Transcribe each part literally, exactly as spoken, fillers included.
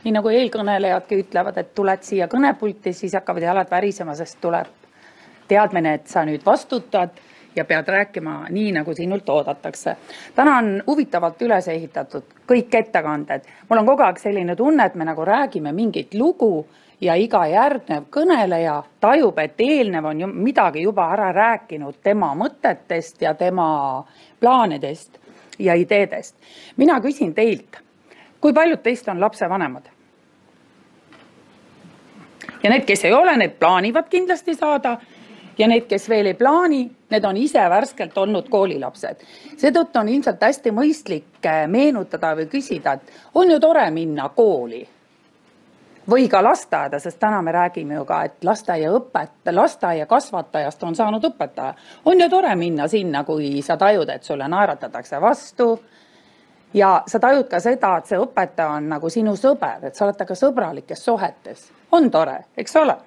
nii nagu eelkõnelejadki ütlevad, et tuled siia kõnepulti, siis hakkavad jalad värisema, sest tuleb teadmine, et sa nüüd vastutad ja pead rääkima nii, nagu sinult oodatakse. Täna on huvitavalt üles ehitatud kõik ettekanded. Mul on kogu aeg selline tunne, et me nagu räägime mingit lugu ja iga järgnev kõneleja tajub, et eelnev on midagi juba ära rääkinud tema mõtetest ja tema plaanidest ja ideedest. Mina küsin teilt, kui paljud teist on lapsevanemad? Ja need, kes ei ole, need plaanivad kindlasti saada ja need, kes veel ei plaani, need on ise värskelt olnud koolilapsed. Seetõttu on ilmselt hästi mõistlik meenutada või küsida, et on ju tore minna kooli või ka lasteaeda, sest täna me räägime ju ka, et lasteaia õpet, lasteaia kasvatajast on saanud õpetaja. On ju tore minna sinna, kui sa tajud, et sulle naeratatakse vastu ja sa tajud ka seda, et see õpetaja on nagu sinu sõber, et sa oled ka sõbralikes suhetes. On tore, eks ole?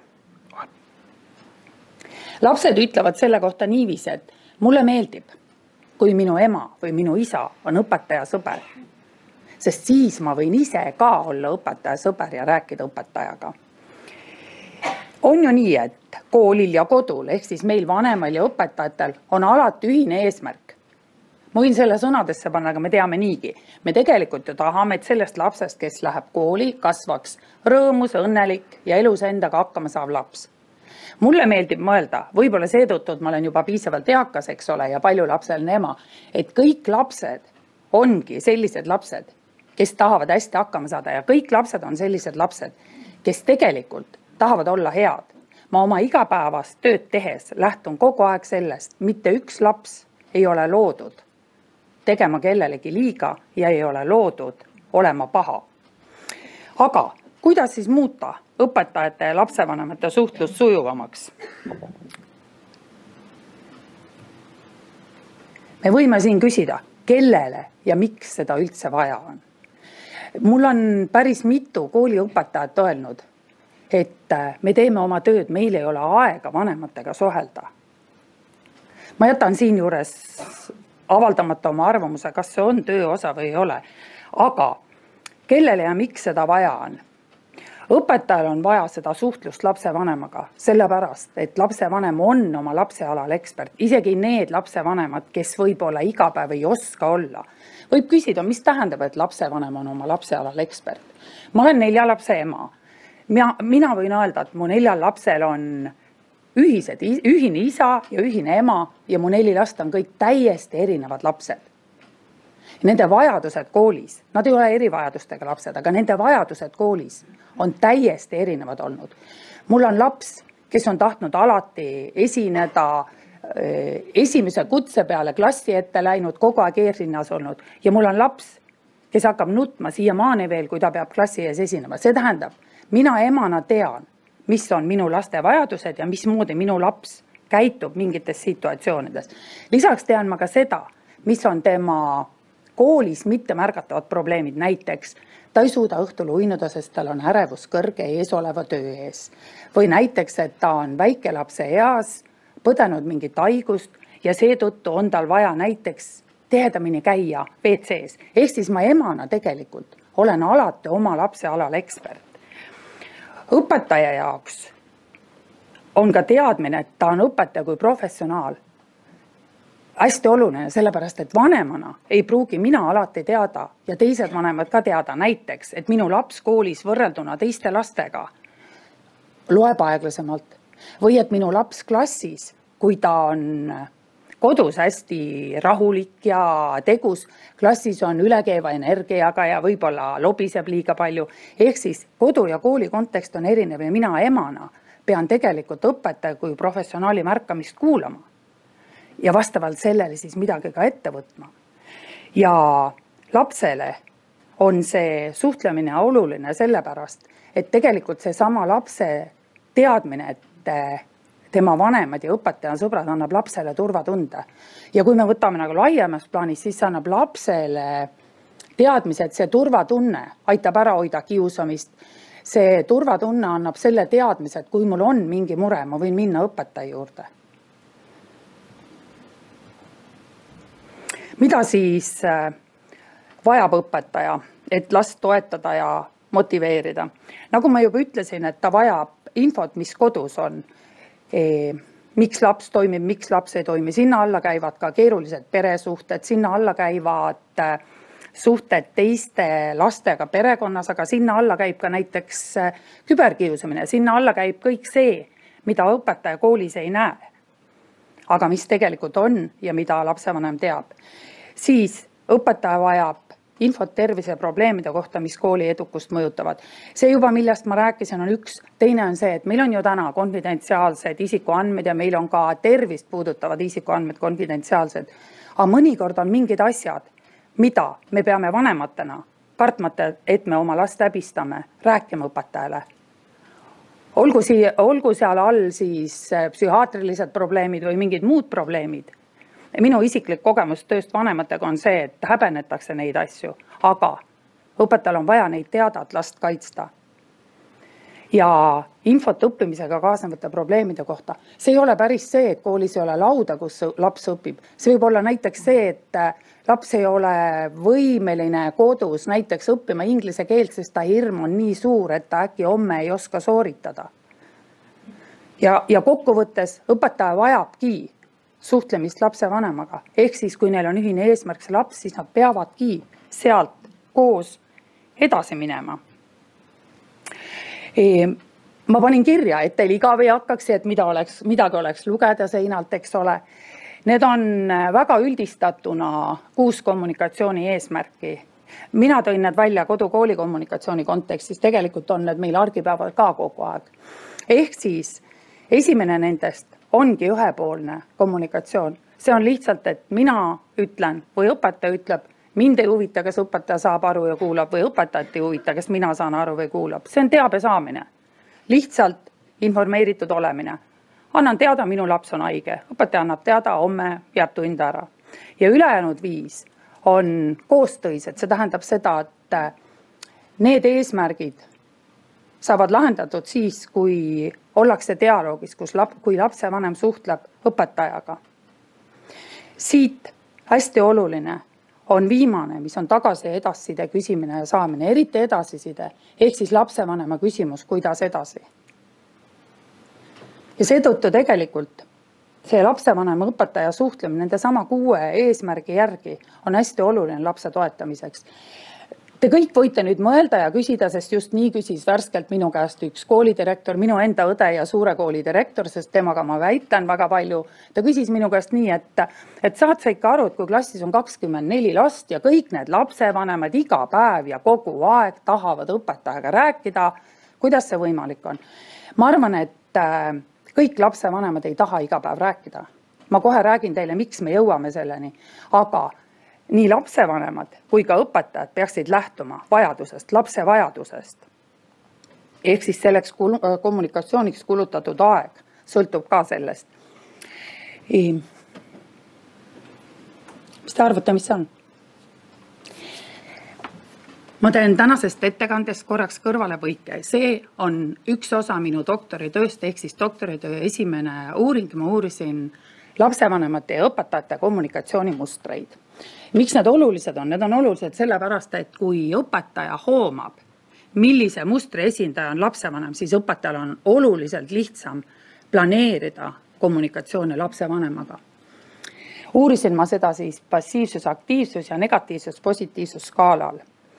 Lapsed ütlevad selle kohta niiviisi, et mulle meeldib, kui minu ema või minu isa on õpetaja sõber. Sest siis ma võin ise ka olla õpetaja sõber ja rääkida õpetajaga. On ju nii, et koolil ja kodul, ehk siis meil vanemal ja õpetajatel on alati ühine eesmärk. Ma võin selle sõnadesse panna, aga me teame niigi. Me tegelikult ju tahame, et sellest lapsest, kes läheb kooli, kasvaks rõõmus, õnnelik ja elus endaga hakkama saav laps. Mulle meeldib mõelda, võib-olla seetõttu, et ma olen juba piisavalt eakas, eks ole, ja palju lapseline ema, et kõik lapsed ongi sellised lapsed, kes tahavad hästi hakkama saada ja kõik lapsed on sellised lapsed, kes tegelikult tahavad olla head. Ma oma igapäevast tööd tehes lähtun kogu aeg sellest, mitte üks laps ei ole loodud tegema kellelegi liiga ja ei ole loodud olema paha. Aga kuidas siis muuta õpetajate ja lapsevanemate suhtlus sujuvamaks? Me võime siin küsida, kellele ja miks seda üldse vaja on. Mul on päris mitu kooliõpetajat öelnud, et me teeme oma tööd, meil ei ole aega vanematega suhelda. Ma jätan siin juures avaldamata oma arvamuse, kas see on töö osa või ei ole. Aga kellele ja miks seda vaja on? Õpetajal on vaja seda suhtlust lapsevanemaga, sellepärast, et lapsevanem on oma lapse alal ekspert. Isegi need lapsevanemad, kes võib-olla iga päev ei oska olla. Võib küsida, mis tähendab, et lapsevanem on oma lapse alal ekspert. Ma olen nelja lapse ema. Mina, mina võin öelda, et mu neljal lapsel on ühised, ühine isa ja ühine ema ja mu neli last on kõik täiesti erinevad lapsed. Nende vajadused koolis, nad ei ole erivajadustega lapsed, aga nende vajadused koolis on täiesti erinevad olnud. Mul on laps, kes on tahtnud alati esineda esimese kutse peale klassi ette läinud, kogu aeg eesrinnas olnud. Ja mul on laps, kes hakkab nutma siiamaani veel, kui ta peab klassi ees esinema. See tähendab, mina emana tean, mis on minu laste vajadused ja mismoodi minu laps käitub mingites situatsioonides. Lisaks tean ma ka seda, mis on tema koolis mitte märgatavad probleemid. Näiteks ta ei suuda õhtul uinuda, sest tal on ärevus kõrge ees oleva töö ees. Või näiteks, et ta on väikelapse eas, põdenud mingit haigust ja seetõttu on tal vaja näiteks tihedamini käia W C-s. Ehk siis ma emana tegelikult olen alati oma lapse alal ekspert. Õpetaja jaoks on ka teadmine, et ta on õpetaja kui professionaal. Hästi oluline, sellepärast, et vanemana ei pruugi mina alati teada ja teised vanemad ka teada näiteks, et minu laps koolis võrrelduna teiste lastega loeb aeglasemalt või et minu laps klassis, kui ta on kodus hästi rahulik ja tegus, klassis on ülekeeva energiaga ja võib-olla lobiseb liiga palju. Ehk siis kodu ja kooli kontekst on erinev ja mina emana pean tegelikult õpetaja kui professionaali märkamist kuulama. Ja vastavalt sellele siis midagi ka ette võtma. Ja lapsele on see suhtlemine oluline sellepärast, et tegelikult see sama lapse teadmine, et tema vanemad ja õpetaja sõbrad annab lapsele turvatunde. Ja kui me võtame nagu laiemas plaanis, siis annab lapsele teadmise, et see turvatunne aitab ära hoida kiusamist. See turvatunne annab selle teadmise, et kui mul on mingi mure, ma võin minna õpetaja juurde. Mida siis vajab õpetaja, et last toetada ja motiveerida. Nagu ma juba ütlesin, et ta vajab infot, mis kodus on. E, miks laps toimib, miks laps ei toimi. Sinna alla käivad ka keerulised peresuhted, sinna alla käivad suhted teiste lastega perekonnas, aga sinna alla käib ka näiteks küberkiusamine. Sinna alla käib kõik see, mida õpetaja koolis ei näe, aga mis tegelikult on ja mida lapsevanem teab. Siis õpetaja vajab infot tervise probleemide kohta, mis kooli edukust mõjutavad. See juba, millest ma rääkisin, on üks. Teine on see, et meil on ju täna konfidentsiaalsed isikuandmed ja meil on ka tervist puudutavad isikuandmed konfidentsiaalsed. Aga mõnikord on mingid asjad, mida me peame vanematena, kartmata, et me oma last häbistame, rääkima õpetajale. Olgu, siia, olgu seal all siis psühhiaatrilised probleemid või mingid muud probleemid. Minu isiklik kogemus tööst vanematega on see, et häbenetakse neid asju, aga õpetajal on vaja neid teada, et last kaitsta. Ja infot õppimisega kaasnevate probleemide kohta. See ei ole päris see, et koolis ei ole lauda, kus laps õpib. See võib olla näiteks see, et laps ei ole võimeline kodus näiteks õppima inglise keelt, sest ta hirm on nii suur, et ta äkki homme ei oska sooritada. Ja, ja kokkuvõttes õpetaja vajabki suhtlemist lapse vanemaga. Ehk siis, kui neil on ühine eesmärk see laps, siis nad peavadki sealt koos edasi minema. E, ma panin kirja, et teil igav ei hakkaks, et mida oleks, midagi oleks lugeda seinalt, eks ole. Need on väga üldistatuna kuus kommunikatsiooni eesmärki. Mina tõin need välja kodukooli kommunikatsiooni kontekstis, tegelikult on need meil argipäeval ka kogu aeg. Ehk siis esimene nendest ongi ühepoolne kommunikatsioon. See on lihtsalt, et mina ütlen või õpetaja ütleb, mind ei huvita, kas õpetaja saab aru ja kuulab või õpetajat ei huvita, kas mina saan aru või kuulab. See on teabe saamine. Lihtsalt informeeritud olemine. Annan teada, minu laps on haige. Õpetaja annab teada, homme jääb tund ära. Ja ülejäänud viis on koostöised. See tähendab seda, et need eesmärgid saavad lahendatud siis, kui ollakse dialoogis, kus lap, kui lapsevanem suhtleb õpetajaga. Siit hästi oluline on viimane, mis on tagasi edasside küsimine ja saamine, eriti edasiside, ehk siis lapsevanema küsimus, kuidas edasi. Ja seetõttu tegelikult see lapsevanema õpetaja suhtlemine nende sama kuue eesmärgi järgi on hästi oluline lapse toetamiseks. Te kõik võite nüüd mõelda ja küsida, sest just nii küsis värskelt minu käest üks koolidirektor, minu enda õde ja suure kooli direktor, sest temaga ma väitan väga palju. Ta küsis minu käest nii, et, et saad sa ikka aru, et kui klassis on kakskümmend neli last ja kõik need lapsevanemad iga päev ja kogu aeg tahavad õpetajaga rääkida, kuidas see võimalik on? Ma arvan, et kõik lapsevanemad ei taha iga päev rääkida. Ma kohe räägin teile, miks me jõuame selleni, aga nii lapsevanemad kui ka õpetajad peaksid lähtuma vajadusest, lapse vajadusest. Ehk siis selleks kommunikatsiooniks kulutatud aeg sõltub ka sellest. Mis te arvate, mis see on? Ma teen tänasest ettekandest korraks kõrvale võike. See on üks osa minu doktoritööst, ehk siis doktoritöö esimene uuring. Ma uurisin lapsevanemate ja õpetajate kommunikatsioonimustreid. Miks need olulised on? Need on olulised sellepärast, et kui õpetaja hoomab, millise mustri esindaja on lapsevanem, siis õpetajal on oluliselt lihtsam planeerida kommunikatsiooni lapsevanemaga. Uurisin ma seda siis passiivsus, aktiivsus ja negatiivsus, positiivsus skaalal.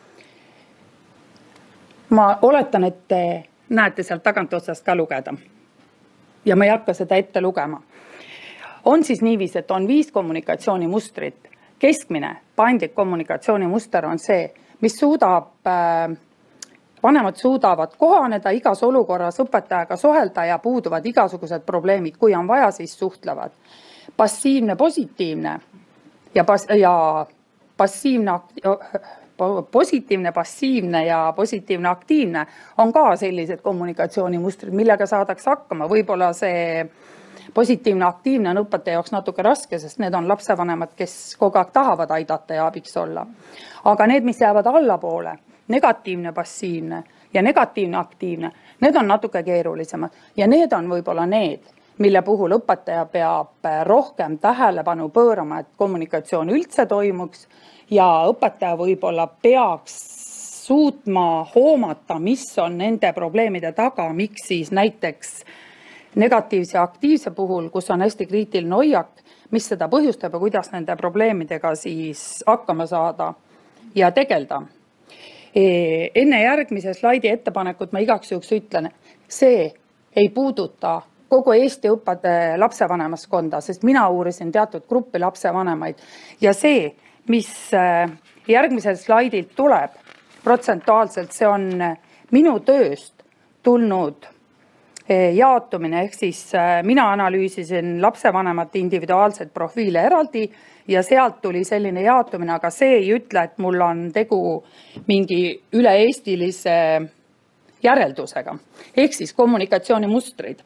Ma oletan, et te näete sealt tagant otsast ka lugeda. Ja ma ei hakka seda ette lugema. On siis niivis, et on viis kommunikatsioonimustrit. Keskmine paindlik kommunikatsioonimuster on see, mis suudab, vanemad suudavad kohaneda igas olukorras õpetajaga suhelda ja puuduvad igasugused probleemid. Kui on vaja, siis suhtlevad. Passiivne, positiivne ja, pas, ja passiivne, positiivne, passiivne ja positiivne, aktiivne on ka sellised kommunikatsioonimustrid, millega saadaks hakkama. Võib-olla see positiivne, aktiivne on õpetaja jaoks natuke raske, sest need on lapsevanemad, kes kogu aeg tahavad aidata ja abiks olla. Aga need, mis jäävad allapoole, negatiivne, passiivne ja negatiivne, aktiivne, need on natuke keerulisemad. Ja need on võib-olla need, mille puhul õpetaja peab rohkem tähelepanu pöörama, et kommunikatsioon üldse toimuks ja õpetaja võib-olla peaks suutma hoomata, mis on nende probleemide taga, miks siis näiteks negatiivse ja aktiivse puhul, kus on hästi kriitiline hoiak, mis seda põhjustab ja kuidas nende probleemidega siis hakkama saada ja tegelda. Enne järgmise slaidi ettepanekut ma igaks juhuks ütlen, see ei puuduta kogu Eesti õppade lapsevanemaskonda, sest mina uurisin teatud gruppi lapsevanemaid ja see, mis järgmisel slaidilt tuleb protsentuaalselt, see on minu tööst tulnud jaotumine, ehk siis mina analüüsisin lapsevanemate individuaalset profiile eraldi ja sealt tuli selline jaotumine, aga see ei ütle, et mul on tegu mingi üle-eestilise järeldusega, ehk siis kommunikatsioonimustrid.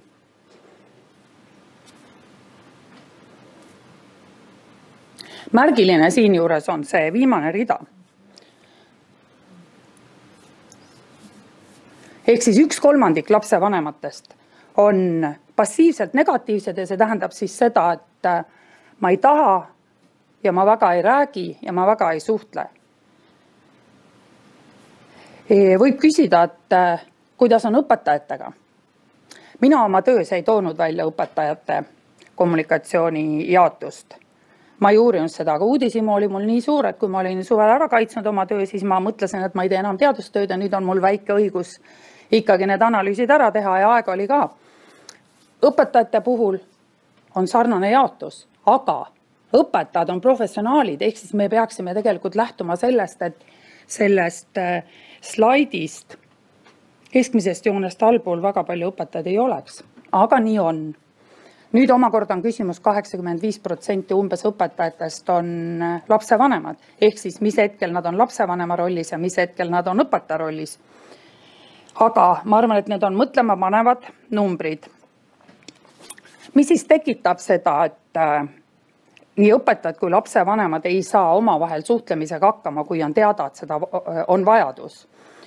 Märgiline siin juures on see viimane rida. Ehk siis üks kolmandik lapsevanematest on passiivselt negatiivsed ja see tähendab siis seda, et ma ei taha ja ma väga ei räägi ja ma väga ei suhtle. Võib küsida, et kuidas on õpetajatega. Mina oma töös ei toonud välja õpetajate kommunikatsiooni jaotust. Ma ei uurinud seda, aga uudishimu oli mul nii suur, et kui ma olin suvel ära kaitsnud oma töö, siis ma mõtlesin, et ma ei tee enam teadustööd ja nüüd on mul väike õigus ikkagi need analüüsid ära teha ja aeg oli ka. Õpetajate puhul on sarnane jaotus, aga õpetajad on professionaalid, ehk siis me peaksime tegelikult lähtuma sellest, et sellest slaidist keskmisest joonest allpool väga palju õpetajad ei oleks, aga nii on. Nüüd omakorda on küsimus kaheksakümmend viis protsenti umbes õpetajatest on lapsevanemad, ehk siis mis hetkel nad on lapsevanema rollis ja mis hetkel nad on õpetaja rollis. Aga ma arvan, et need on mõtlema panevad numbrid. Mis siis tekitab seda, et nii õpetajad kui lapsevanemad ei saa omavahel suhtlemisega hakkama, kui on teada, et seda on vajadus.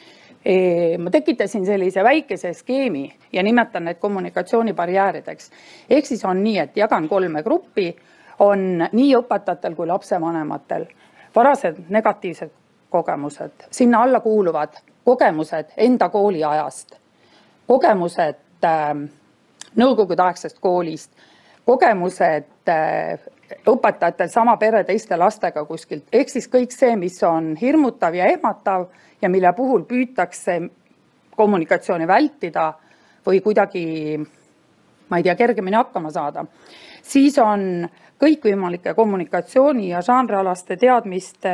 Ma tekitasin sellise väikese skeemi ja nimetan need kommunikatsioonibarjäärideks. Ehk siis on nii, et jagan kolme gruppi, on nii õpetajatel kui lapsevanematel varased negatiivsed kogemused. Sinna alla kuuluvad kogemused enda kooli ajast, kogemused nõukogudeaegsest koolist, kogemused õpetajatel sama pere teiste lastega kuskilt. Ehk siis kõik see, mis on hirmutav ja ehmatav ja mille puhul püütakse kommunikatsiooni vältida või kuidagi, ma ei tea, kergemini hakkama saada. Siis on kõikvõimalike kommunikatsiooni ja žanrialaste teadmiste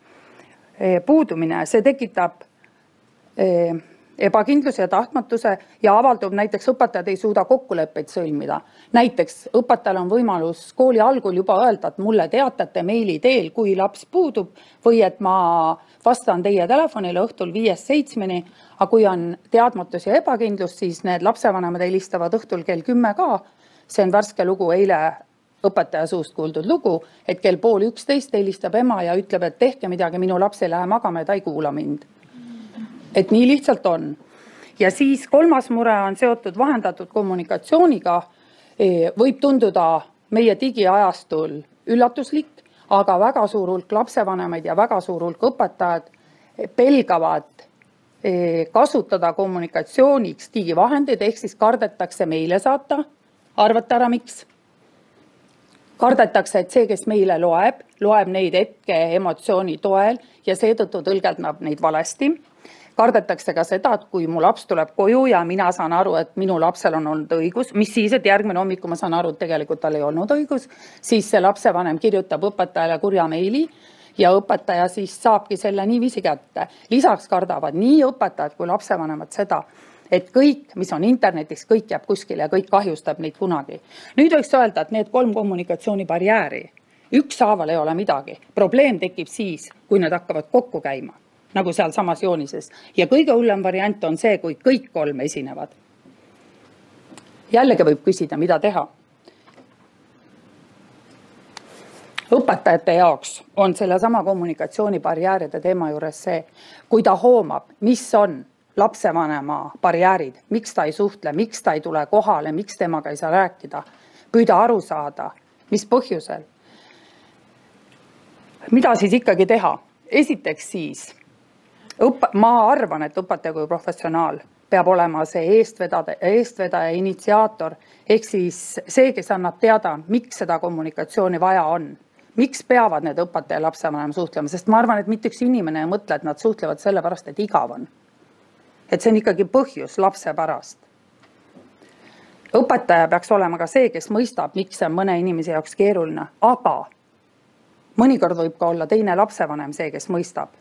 puudumine. See tekitab ebakindluse ja tahtmatuse ja avaldub näiteks õpetajad ei suuda kokkuleppeid sõlmida. Näiteks õpetajal on võimalus kooli algul juba öelda, et mulle teatate meili teel, kui laps puudub või et ma vastan teie telefonile õhtul viiest seitsmeni, aga kui on teadmatus ja ebakindlus, siis need lapsevanemad helistavad õhtul kell kümme ka. See on värske lugu, eile õpetaja suust kuuldud lugu, et kell pool üksteist helistab ema ja ütleb, et tehke midagi, minu laps ei lähe magama ja ta ei kuula mind. Et nii lihtsalt on. Ja siis kolmas mure on seotud vahendatud kommunikatsiooniga. Võib tunduda meie digiajastul üllatuslik, aga väga suur hulk lapsevanemaid ja väga suur hulk õpetajad pelgavad kasutada kommunikatsiooniks digivahendeid, ehk siis kardetakse meile saata. Arvata ära, miks? Kardetakse, et see, kes meile loeb, loeb neid hetke emotsiooni toel ja seetõttu tõlgendab neid valesti. Kardetakse ka seda, et kui mu laps tuleb koju ja mina saan aru, et minu lapsel on olnud õigus, mis siis, et järgmine hommiku ma saan aru, et tegelikult tal ei olnud õigus, siis see lapsevanem kirjutab õpetajale kurja meili ja õpetaja siis saabki selle niiviisi kätte. Lisaks kardavad nii õpetajad kui lapsevanemad seda, et kõik, mis on internetis, kõik jääb kuskile ja kõik kahjustab neid kunagi. Nüüd võiks öelda, et need kolm kommunikatsioonibarjääri, ükshaaval ei ole midagi. Probleem tekib siis, kui need hakkavad kokku käima, nagu seal samas joonises. Ja kõige hullem variant on see, kui kõik kolm esinevad. Jällegi võib küsida, mida teha. Õpetajate jaoks on selle sama kommunikatsioonibarjääride teema juures see, kui ta hoomab, mis on lapsevanema barjäärid, miks ta ei suhtle, miks ta ei tule kohale, miks temaga ei saa rääkida, püüda aru saada, mis põhjusel. Mida siis ikkagi teha? Esiteks siis õpp-, ma arvan, et õpetaja kui professionaal peab olema see eestvedada, eestvedaja, initsiaator, ehk siis see, kes annab teada, miks seda kommunikatsiooni vaja on. Miks peavad need õpetaja ja lapsevanem suhtlema, sest ma arvan, et mitte üks inimene ei mõtle, et nad suhtlevad selle pärast, et igav on. Et see on ikkagi põhjus lapse pärast. Õpetaja peaks olema ka see, kes mõistab, miks see on mõne inimese jaoks keeruline, aga mõnikord võib ka olla teine lapsevanem see, kes mõistab.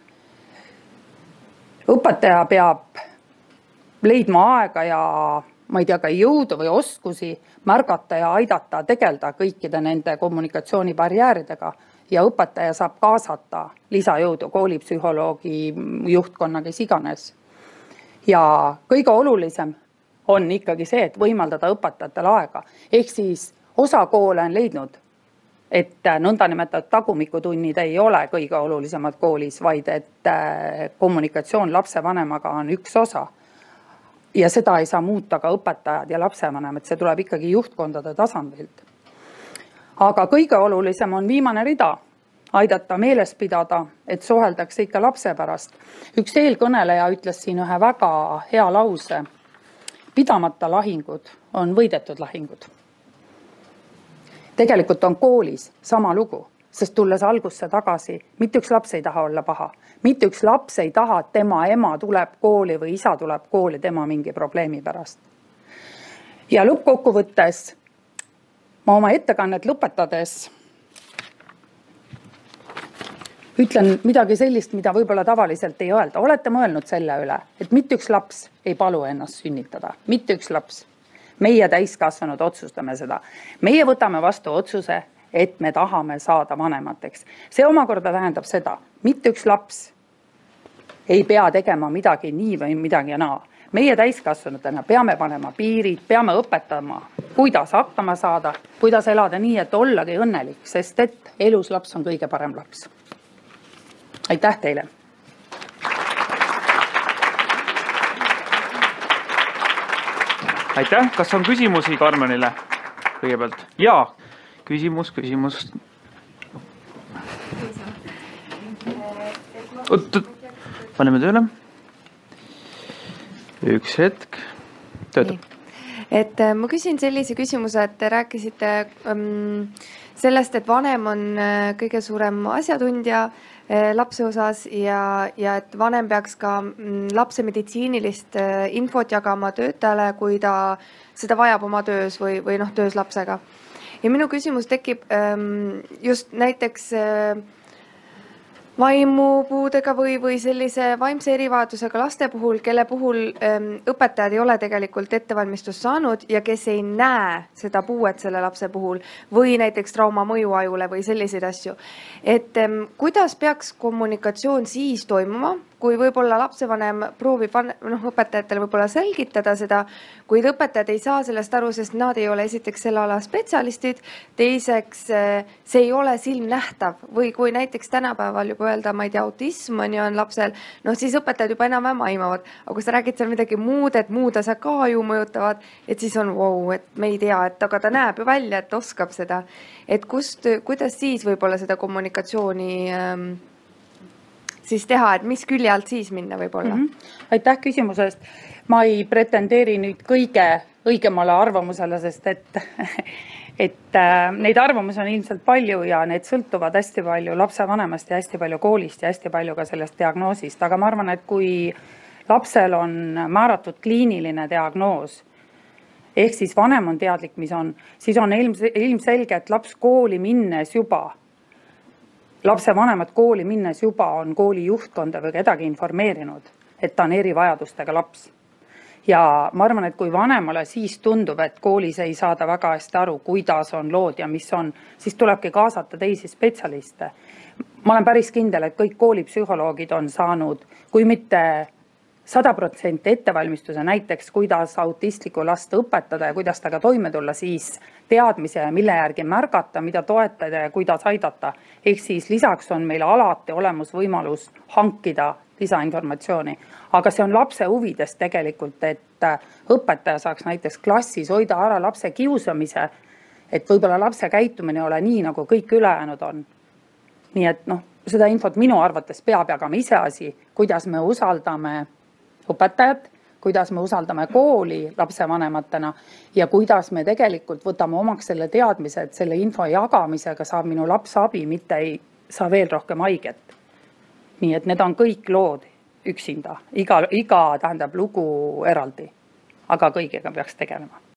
Õpetaja peab leidma aega ja ma ei tea, ka jõudu või oskusi märgata ja aidata tegelda kõikide nende kommunikatsioonibarjääridega ja õpetaja saab kaasata lisajõudu, koolipsühholoogi, juhtkonna, kes iganes. Ja kõige olulisem on ikkagi see, et võimaldada õpetajatel aega. Ehk siis osa koole on leidnud, et nõnda nimetatud tagumikutunnid ei ole kõige olulisemad koolis, vaid et kommunikatsioon lapsevanemaga on üks osa. Ja seda ei saa muuta ka õpetajad ja lapsevanem, et see tuleb ikkagi juhtkondade tasandilt. Aga kõige olulisem on viimane rida, aidata meeles pidada, et suheldakse ikka lapse pärast. Üks eelkõneleja ütles siin ühe väga hea lause. Pidamata lahingud on võidetud lahingud. Tegelikult on koolis sama lugu, sest tulles algusse tagasi, mitte üks laps ei taha olla paha. Mitte üks laps ei taha, et tema ema tuleb kooli või isa tuleb kooli tema mingi probleemi pärast. Ja lõppkokkuvõttes ma oma ettekannet lõpetades ütlen midagi sellist, mida võib-olla tavaliselt ei öelda. Olete mõelnud selle üle, et mitte üks laps ei palu ennast sünnitada. Mitte üks laps. Meie täiskasvanud otsustame seda. Meie võtame vastu otsuse, et me tahame saada vanemateks. See omakorda tähendab seda, mitte üks laps ei pea tegema midagi nii või midagi naa. Meie täiskasvanutena peame panema piirid, peame õpetama, kuidas hakkama saada, kuidas elada nii, et ollagi õnnelik, sest et elus laps on kõige parem laps. Aitäh teile! Aitäh! Kas on küsimusi Karmenile kõigepealt? Jaa, küsimus, küsimus. Oot, paneme tööle. Üks hetk. Töötab. Et ma küsin sellise küsimuse, et te rääkisite um, sellest, et vanem on kõige suurem asjatundja lapse osas ja, ja et vanem peaks ka lapse meditsiinilist infot jagama töötajale, kui ta seda vajab oma töös või, või noh, töös lapsega. Ja minu küsimus tekib um, just näiteks uh, vaimupuudega või, või sellise vaimse erivajadusega laste puhul, kelle puhul ähm, õpetajad ei ole tegelikult ettevalmistust saanud ja kes ei näe seda puuet selle lapse puhul või näiteks trauma mõju ajule või selliseid asju. Et ähm, kuidas peaks kommunikatsioon siis toimuma, kui võib-olla lapsevanem proovib noh, õpetajatele võib-olla selgitada seda, kuid õpetajad ei saa sellest aru, sest nad ei ole esiteks selle ala spetsialistid, teiseks see ei ole silmnähtav või kui näiteks tänapäeval juba öelda, ma ei tea, autism on, on lapsel, noh siis õpetajad juba enam-vähem aimavad, aga kui sa räägid seal midagi muud, et muud asja ka ju mõjutavad, et siis on wow, et me ei tea, et aga ta näeb ju välja, et oskab seda. Et kust, kuidas siis võib-olla seda kommunikatsiooni ähm, siis teha, et mis külje alt siis minna võib-olla? Mm -hmm. Aitäh küsimusest. Ma ei pretendeeri nüüd kõige õigemale arvamusele, sest et, et äh, neid arvamusi on ilmselt palju ja need sõltuvad hästi palju lapsevanemast ja hästi palju koolist ja hästi palju ka sellest diagnoosist. Aga ma arvan, et kui lapsel on määratud kliiniline diagnoos, ehk siis vanem on teadlik, mis on, siis on ilmselge, et laps kooli minnes juba lapse vanemad kooli minnes juba on kooli juhtkonda või kedagi informeerinud, et ta on erivajadustega laps. Ja ma arvan, et kui vanemale siis tundub, et koolis ei saada väga hästi aru, kuidas on lood ja mis on, siis tulebki kaasata teisi spetsialiste. Ma olen päris kindel, et kõik koolipsühholoogid on saanud, kui mitte sada protsenti ettevalmistuse näiteks, kuidas autistlikku last õpetada ja kuidas taga toime tulla, siis teadmise ja mille järgi märgata, mida toetada ja kuidas aidata. Ehk siis lisaks on meil alati olemus võimalus hankida lisainformatsiooni. Aga see on lapse huvides tegelikult, et õpetaja saaks näiteks klassis hoida ära lapse kiusamise, et võib-olla lapse käitumine ole nii, nagu kõik ülejäänud on. Nii et noh, seda infot minu arvates peab jagama iseasi, kuidas me usaldame õpetajat, kuidas me usaldame kooli lapsevanematena ja kuidas me tegelikult võtame omaks selle teadmise, et selle info jagamisega saab minu laps abi, mitte ei saa veel rohkem haiget. Nii et need on kõik lood üksinda, iga, iga tähendab lugu eraldi, aga kõigega peaks tegelema.